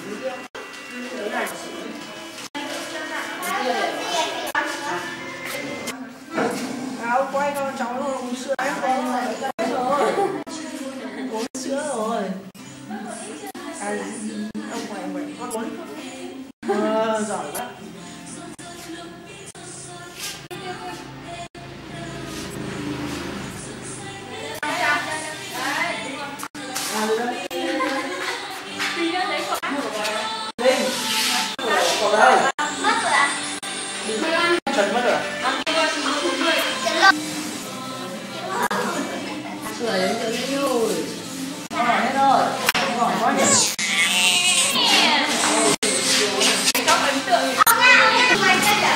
Ông quay cho cháu uống sữa rồi. Uống sữa rồi. Ông quay con uống. Giỏi quá. Trần mất rồi à? Sửa đến tự nhiên rồi. Con hỏi hết rồi. Con hỏi quá nhỉ? Có ấn tượng. Mày chết rồi.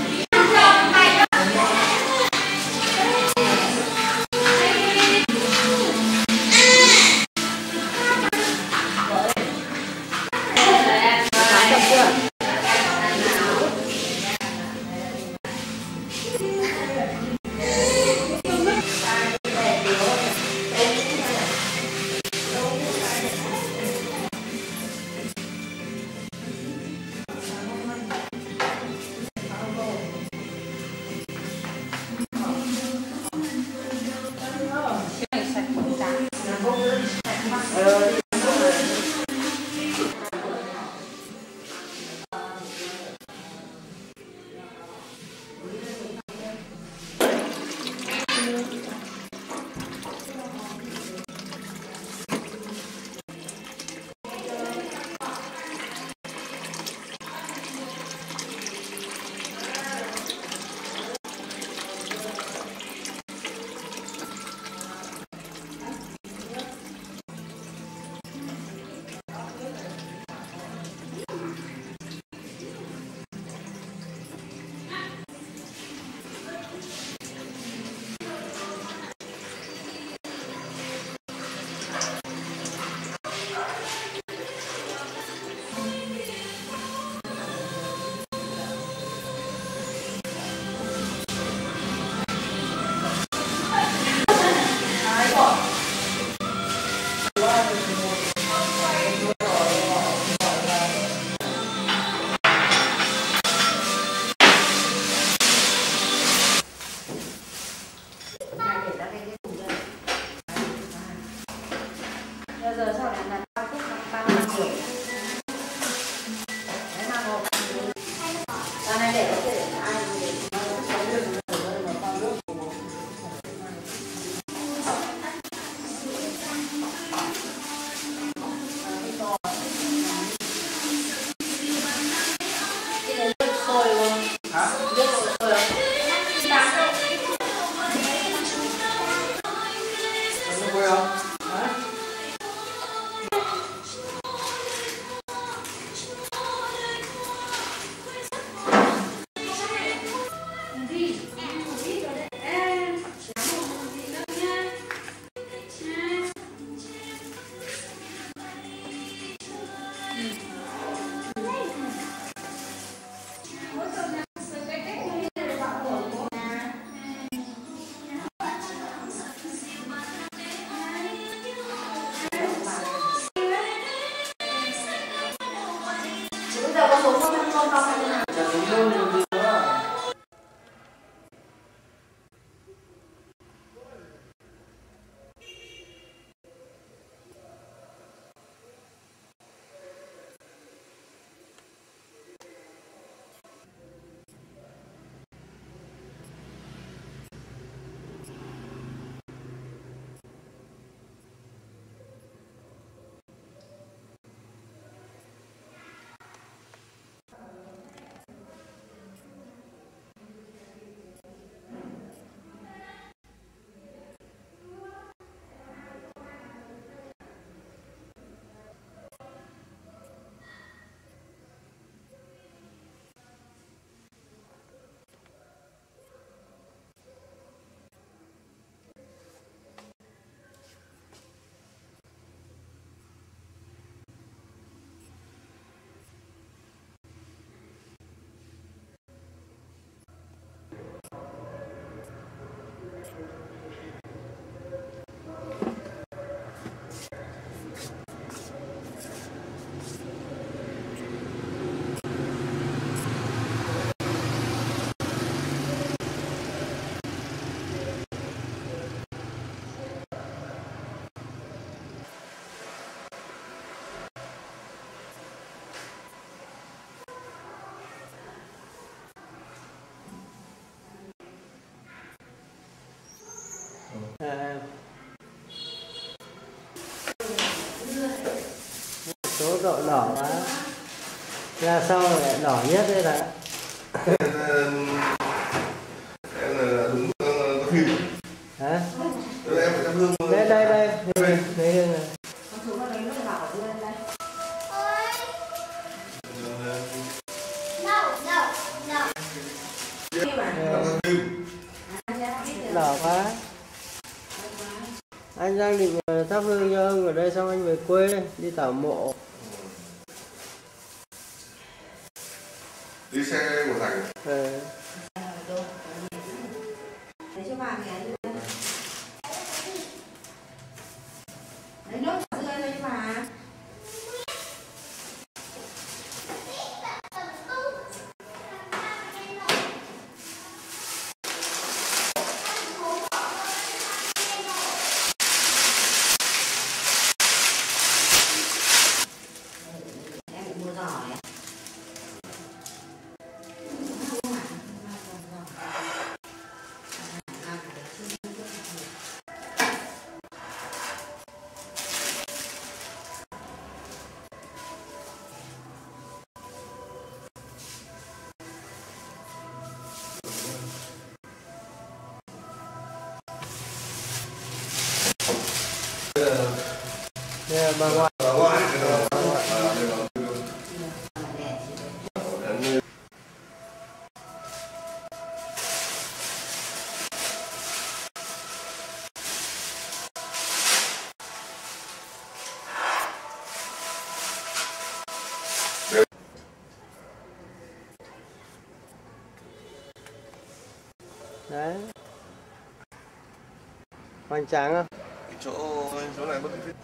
Giờ sau này là tao thích 35 tuổi. Đấy mà một. Tao này để có thể ai để nó sống được mà con nước. Sôi luôn. Hả? Nước sôi không? Nước sôi không? Bây giờ có số không hay như nào? độ đỏ quá. Ra sau lại đỏ nhất đây là. Em là đúng có phim. Hả? Em phải thắp hương thôi. Đây lấy hương này. Con xuống nó lấy nước vào ở đây đây. Đỏ quá. Anh đang định thắp hương cho ông ở đây xong anh về quê đi tảo mộ. Đi xe của Thành. Ừ. Lấy cho bà kìa. Lấy nước vào dưa lấy cho bà. Em bị mua giỏ à? Nè bà ngoại. Bà ngoại. Đấy. Hoành tráng không? Chỗ này bất cứ.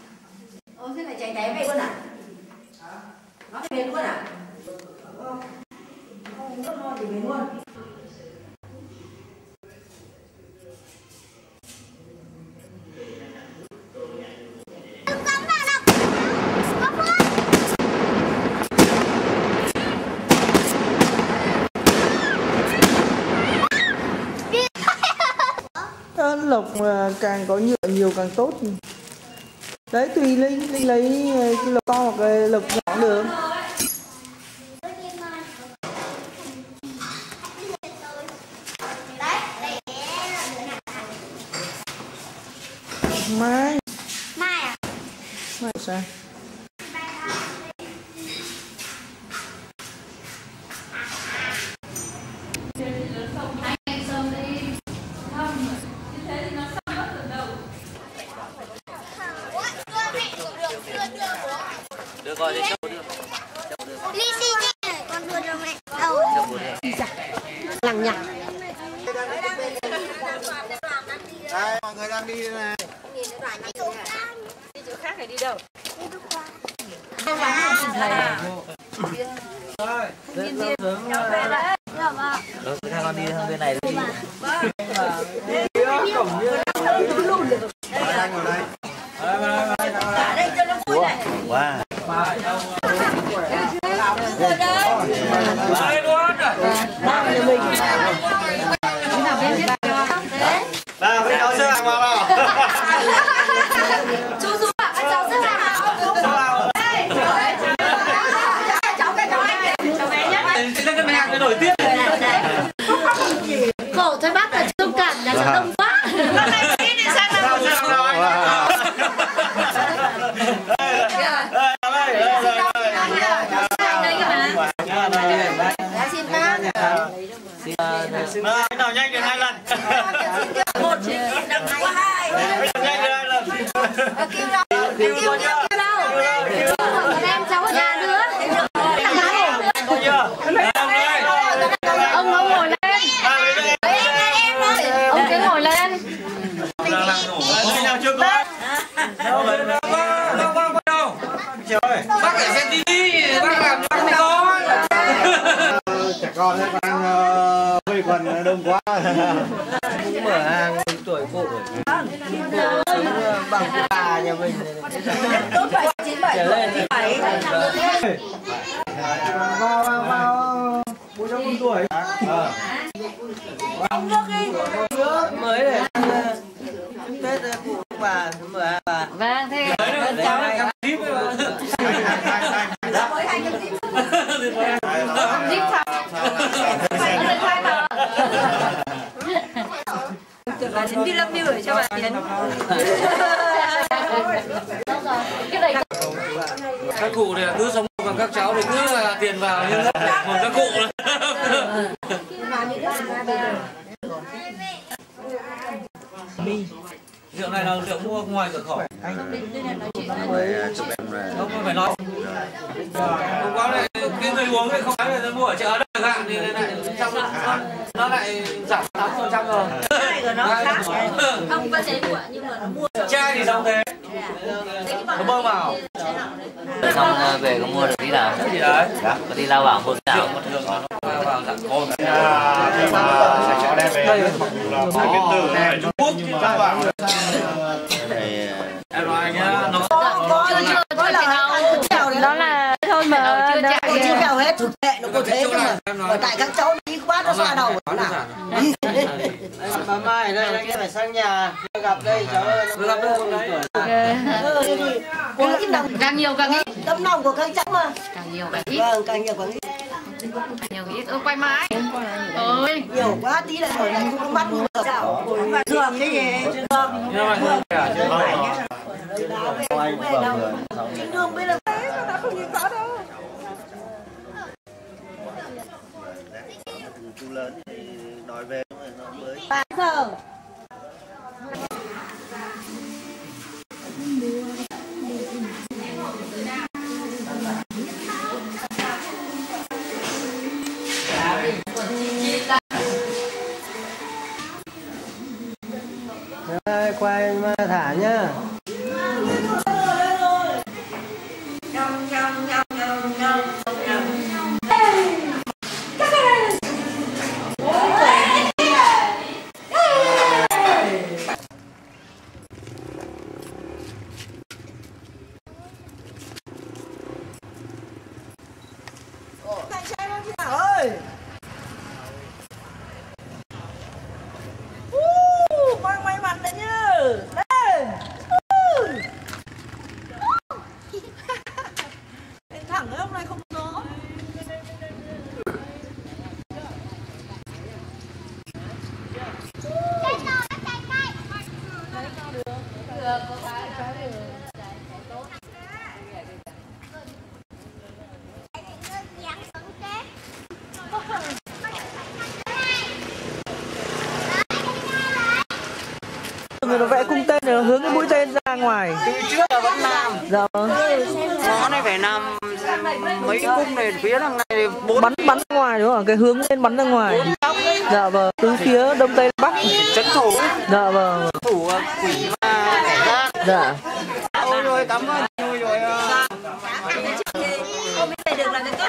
Thế lại chạy té về luôn à? Nó về luôn à? Lộc mà càng có nhựa nhiều càng tốt. Đấy tùy Linh lấy cái lộc to hoặc cái lộc nhỏ cũng được. Mai à? Mai sao? Được rồi, đi cho đưa. Ly đi, con đưa cho mẹ. Đâu? Lằng nhằng. Đây, mọi người đang đi này. Đi chỗ khác phải đi đâu? Đi đâu qua? Hai con đi sang bên này đi. Đây, ngồi đây. Wow. Nào, với cháu xếp hàng vào nào. Chú Dũng ạ, các cháu xếp hàng nào. Khổ thôi bác là thông cảm, nhà cháu đông quá. Nào nhanh được 2 lần. Một chỉ đằng qua 2. Nhanh được 2 lần. Kêu em cháu ở nhà nữa. Ông ngồi lên. Ông cứ ngồi lên. Nào chưa có. Trời. Bác phải xem tivi, bác làm bác mới có. Trẻ con ấy đang quây quần đông quá. Cũng mở hàng tuổi phụ bằng cái bà nhà mình trở lên vào 400 tuổi mới để Tết của bà mở bà. Vâng, thế Cháu em tiếp bà đến đi lâm điêu để cho bà Tiến. các cụ thì cứ sống còn các cháu thì cứ là tiền vào nhưng còn các cụ rượu này là rượu mua ngoài cửa khẩu. Không phải nói không có này, cái người uống thì không phải là mua ở chợ đâu hạn thì lại trong nó lại giảm 8% rồi. Không có chế của nhưng mà nó mua Chai thì xong thế. Nó bơm vào. Xong về có mua được tí nào? Cái gì đấy? Có đi lao bảo một nào? Thường nó vào dạng cồn. Trung Quốc chứ sao vào? Em nói nhá, nó đó là thôi mà chưa kèo hết thực tế nó có thế cơ mà ở tại các cháu đi quá nó xoa đầu nào. Bà Mai đây anh phải sang nhà gặp đây cháu gặp đâu đấy. Cái đồng càng nhiều càng ít, tấm lòng của các cháu mà càng nhiều càng ít, vâng càng nhiều càng ít, nhiều ít. Quay mãi ơi nhiều quá tí lại rồi lại không có mắt nữa thường cái gì thường về đâu cái đường bây giờ thế nó không nhìn rõ đâu. Chú lớn thì nói về nó mới. 3 giờ. Đây, quay mà thả nhá. rồi nó vẽ cung tên rồi nó hướng cái mũi tên ra ngoài. Từ trước là vẫn làm. Dạ. Ngõ này phải làm mấy cái cung này phía đằng này bắn ra ngoài đúng không? Cái hướng lên bắn ra ngoài. Dạ vâng, từ phía đông tây bắc. trấn thủ. Dạ vâng. Thủ quỷ và kẻ gian. Dạ. Ôi rồi cảm ơn rồi rồi. Không biết về được là cái tốt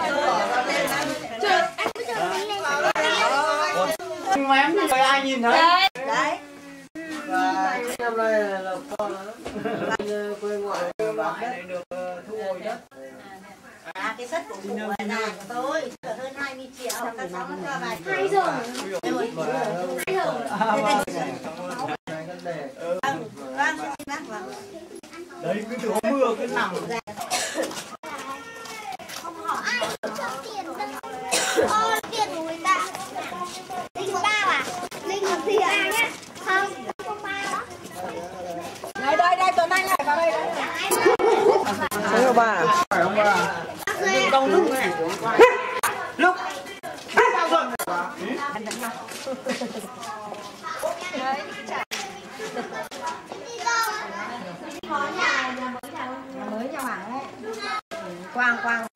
Mà em thì ai nhìn thấy. đấy. Và năm nay là con quê ngoại bán đất được thu hồi đất. À, cái sắt của cụ ở nhà của tôi hơn 20 triệu. Các cháu nó cho vài 2 giờ. 2 giờ. Vâng, xin bác vâng. Đấy cứ từ hôm mưa cứ nằm. Không hỏi ai cho tiền đâu. Tiền của người ta. Linh bao à? Linh làm gì à nhá? Không bao đó. Đây Tuấn Anh này vào đây. Đấy là bà. Phải không bà? Đâu lúc này. Lúc. Sao rồi? Mới nhà Hoàng ấy. Quang.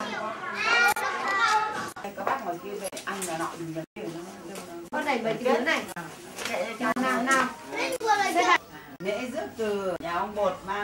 Các bác ngoài kia về anh là nọ đừng vấn tiền. Con này 7 tiếng này. Nào. Linh vừa là Lễ rước từ nhà ông Bột mang